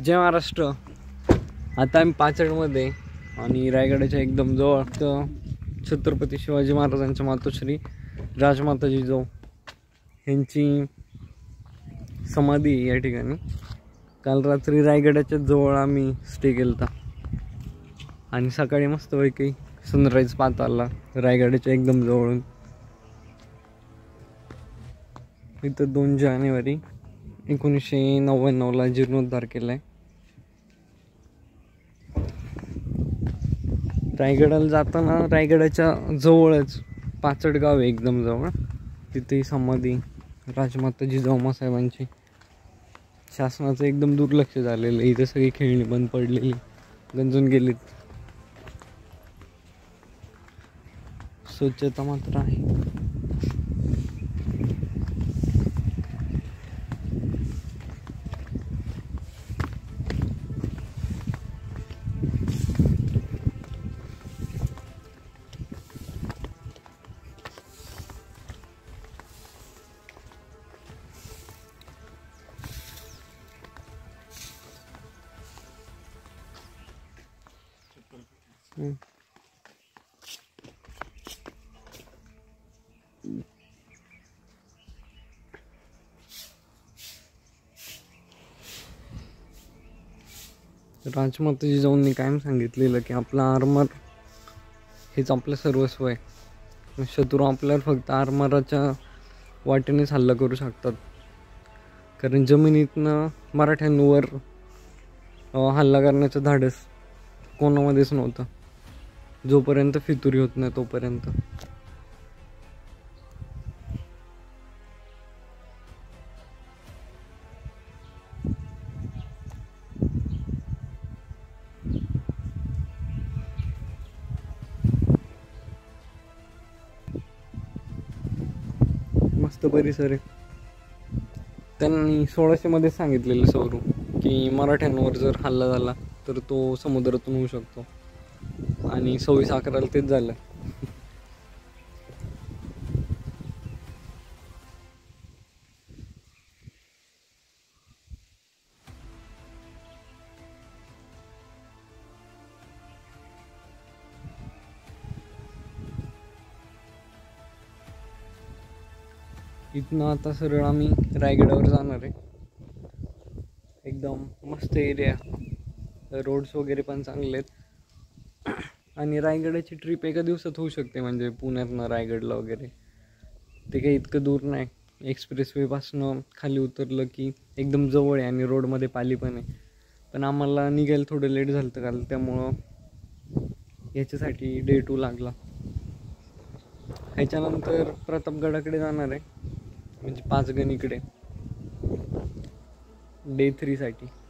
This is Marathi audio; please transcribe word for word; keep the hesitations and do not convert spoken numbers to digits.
जय महाराष्ट्र। आता आम्ही पाचडमध्ये आणि रायगडाच्या एकदम जवळ छत्रपती शिवाजी महाराजांच्या मातोश्री राजमाता जिजाऊ यांची समाधी या ठिकाणी काल रात्री रायगडाच्या जवळ आम्ही स्टे केलता आणि सकाळी मस्तपैकी सनराईज पाहता आला रायगडाच्या एकदम जवळून। इथं दोन जानेवारी एकोणीसशे नव्याण्णवला जीर्णोद्धार केलाय। रायगडाला जाताना रायगडाच्या जवळच पाचड गाव आहे एकदम जवळ, तिथे समाधी राजमाता जिजाऊ साहेबांची। शासनाचं एकदम दुर्लक्ष झालेलं, इथे सगळी खेळणी बंद पडलेली, गंजून गेलीत। स्वच्छता मात्र आहे। राजमाता जिजाऊंनी कायम सांगितलेलं की आपला आर्मर हेच आपलं सर्वस्व आहे। शत्रू आपल्यावर फक्त आर्मराच्या वाटेनेच हल्ला करू शकतात, कारण जमिनीतनं मराठ्यांवर हल्ला करण्याचं धाडस कोणामध्येच नव्हतं, जोपर्यंत फितुरी होत नाही तोपर्यंत। मस्त परिसर आहे। त्यांनी सोळाशे मध्ये सांगितलेलं सौरू की मराठ्यांवर जर हल्ला झाला तर तो समुद्रातून होऊ शकतो, आणि सव्वीस अकराला तेच झालं। इथनं आता सरळ आम्ही रायगडावर जाणार आहे। एकदम मस्त एरिया, रोड्स वगैरे पण चांगले आहेत, आणि रायगडाची ट्रिप एका दिवसात होऊ शकते, म्हणजे पुण्यातनं रायगडला वगैरे ते काही इतकं दूर नाही। एक्सप्रेसवेपासनं खाली उतरलं की एकदम जवळ आहे, आणि रोडमध्ये पाली पण आहे। पण आम्हाला निघायला थोडं लेट झालं होतं काल, त्यामुळं याच्यासाठी डे टू लागला। ह्याच्यानंतर प्रतापगडाकडे जाणार आहे, म्हणजे पाचगणीकडे डे थ्रीसाठी।